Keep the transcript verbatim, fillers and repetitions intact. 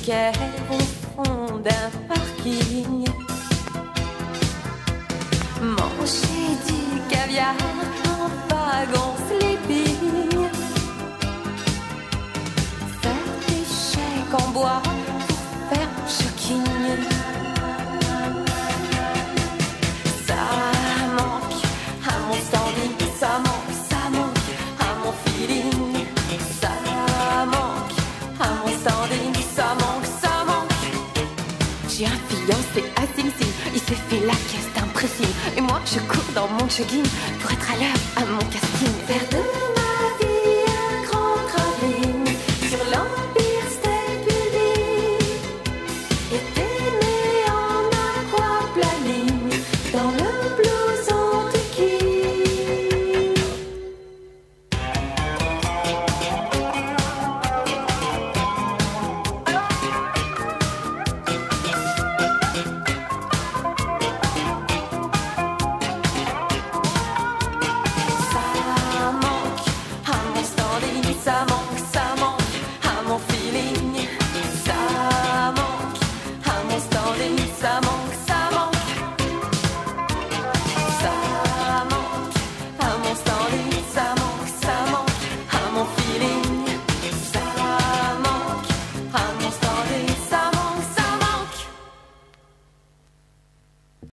Caire au fond d'un parking. Manger du caviar en wagon sleeping. Faire des chèques en bois pour faire shocking. Ça manque à mon standing, ça manque, ça manque à mon feeling. Ça manque à mon standing, ça manque, ça manque. J'ai un fiancé à Sing Sing, il s'est fait la caisse d'un pressing. Et moi je cours dans mon jogging pour être à l'heure à mon casting. Faire de